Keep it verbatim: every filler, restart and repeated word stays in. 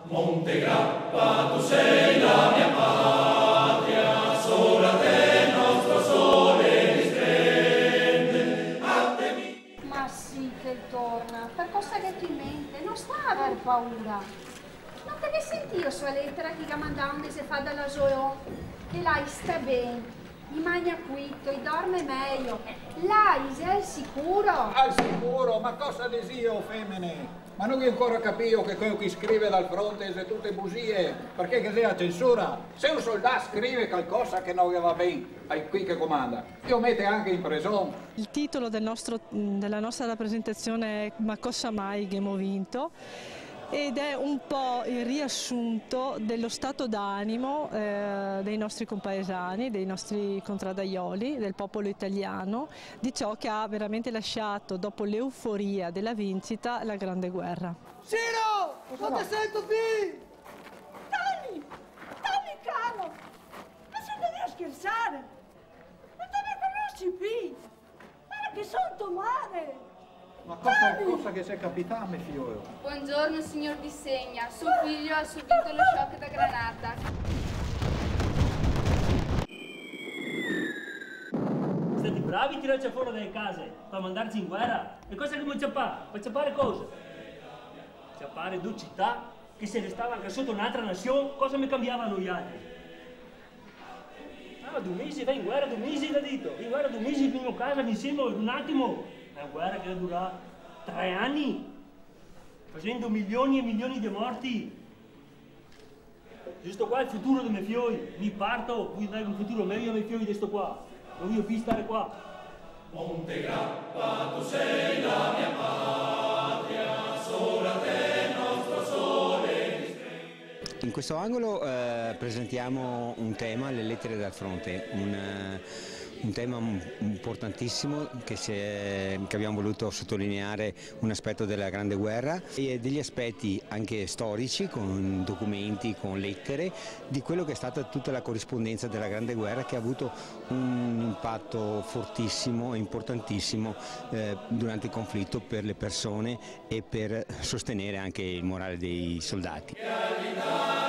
Monte Grappa, tu sei la mia patria, sopra te il nostro sole risplende. A te mi... Ma sì che torna, per cosa che ti in mente, non sta a aver paura. Non te che senti io sua lettera che ha mandato un mese fa dalla Zoe, che lei sta bene, i magna quitto, i dorme meglio. Lei sei sicuro? Al sicuro, ma cosa desio, femmine? Ma non ancora capisco che quello che scrive dal fronte è tutte bugie, perché che sia censura. Se un soldato scrive qualcosa che non va bene, è qui che comanda, io mette anche in prigione. Il titolo del nostro, della nostra rappresentazione è Ma cosa mai che abbiamo vinto? Ed è un po' il riassunto dello stato d'animo eh, dei nostri compaesani, dei nostri contraddaioli, del popolo italiano, di ciò che ha veramente lasciato dopo l'euforia della vincita la Grande Guerra. Ciro! Non ti sento più! Tony! Tony caro! Ma se devi scherzare! Non te ne conosci più! Guarda che sono tuo mare! Ma cosa, cosa che si è capitato a mio figlio? Buongiorno signor Di Segna, suo figlio ha subito lo shock da granata. Siete bravi a tirarci fuori dalle case per mandarci in guerra? E cosa che mi ciappare? Per ciappare cosa? Ciappare due città che se restavano anche sotto un'altra nazione, cosa mi cambiavano gli altri? Ah, due mesi vai in guerra, due mesi l'ha detto, in guerra due mesi fino a casa insieme un attimo. Una guerra che dura tre anni, facendo milioni e milioni di morti. Questo qua è il futuro dei miei figli. Mi parto, voglio dare un futuro meglio ai miei figli di questo qua. Non voglio più stare qua. Monte Grappa, tu sei la mia patria, sopra te il nostro sole risplende. In questo angolo eh, presentiamo un tema, le lettere dal fronte, un, eh, un tema importantissimo che, si è, che abbiamo voluto sottolineare un aspetto della Grande Guerra e degli aspetti anche storici, con documenti, con lettere, di quello che è stata tutta la corrispondenza della Grande Guerra, che ha avuto un impatto fortissimo e importantissimo eh, durante il conflitto per le persone e per sostenere anche il morale dei soldati.